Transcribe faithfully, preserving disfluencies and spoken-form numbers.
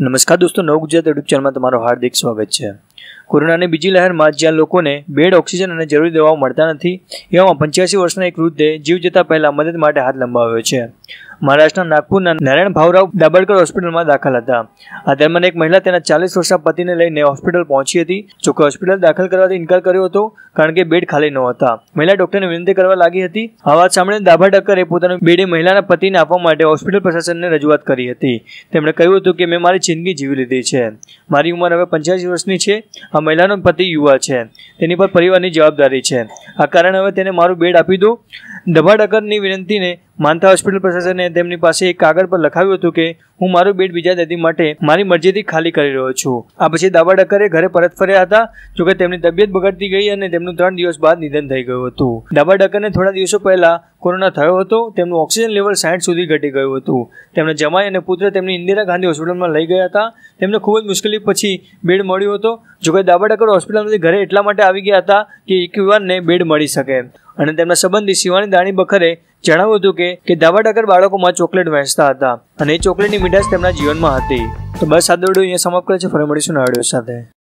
નમસ્કાર દોસ્તો, નવ ગુજરાત યુટ્યુબ ચેનલમાં તમારું હાર્દિક સ્વાગત છે। કોરોનાની બીજી લહેરમાં જ્યાં લોકોને બેડ, ઓક્સિજન અને જરૂરી દવાઓ મળતા નથી, એવામાં પંચ્યાસી વર્ષના એક વૃદ્ધે જીવ જતા પહેલા મદદ માટે હાથ લંબાવ્યો છે। મહારાષ્ટ્રના નાગપુરના નારાયણ ભાવરાવ દાભડકર હોસ્પિટલમાં દાખલ હતા। આ દરમિયાન એક મહિલા તેના ચાલીસ વર્ષના પતિને લઈને હોસ્પિટલ પહોંચી હતી। જોકે હોસ્પિટલ દાખલ કરવાથી ઇનકાર કર્યો હતો કારણ કે બેડ ખાલી ન હતા। મહિલા ડોક્ટરને વિનંતી કરવા લાગી હતી। આ વાત સાંભળીને દાભડકરે પોતાનું બેડ મહિલાના પતિને આપવા માટે હોસ્પિટલ પ્રશાસનને રજૂઆત કરી હતી। તેમણે કહ્યું હતું કે મેં મારી જિંદગી જીવી લીધી છે, મારી ઉંમર હવે પંચ્યાસી વર્ષની છે। આ મહિલાનો પતિ યુવા છે, તેની પર પરિવારની જવાબદારી છે, આ કારણે હવે તેને મારું બેડ આપી દો। દાભડકરની વિનંતીને માનતા હોસ્પિટલ પ્રશાસને તેમની પાસે એક કાગળ પર લખાવ્યું હતું કે હું મારું બેડ બીજા દર્દી માટે મારી મરજીથી ખાલી કરી રહ્યો છું। આ પછી દાભડકરે ઘરે પરત ફર્યા હતા। જોકે તેમની તબિયત બગડતી ગઈ અને તેમનું ત્રણ દિવસ બાદ નિધન થઈ ગયું હતું। દાભડકરને થોડા દિવસો પહેલા કોરોના થયો હતો। તેમનું ઓક્સિજન લેવલ સાઠ સુધી ઘટી ગયું હતું। તેમના જમાઈ અને પુત્ર તેમની ઇન્દિરા ગાંધી હોસ્પિટલમાં લઈ ગયા હતા। તેમને ખૂબ જ મુશ્કેલી પછી બેડ મળ્યો હતો। જોકે દાભડકર હોસ્પિટલમાંથી ઘરે એટલા માટે આવી ગયા હતા કે એક યુવાનને બેડ મળી શકે। અને તેમના સંબંધી શિવાની દાણી બખરે જણાવ્યું હતું કે કે દાભડકર બાળકોમાં ચોકલેટ વહેંચતા હતા અને એ ચોકલેટની મીઠાશ તેમના જીવનમાં હતી। તો બસ આ દોડો અહીંયા સમાપ્ત કરે છે। ફરી મળીશું નવા વિડિયો સાથે।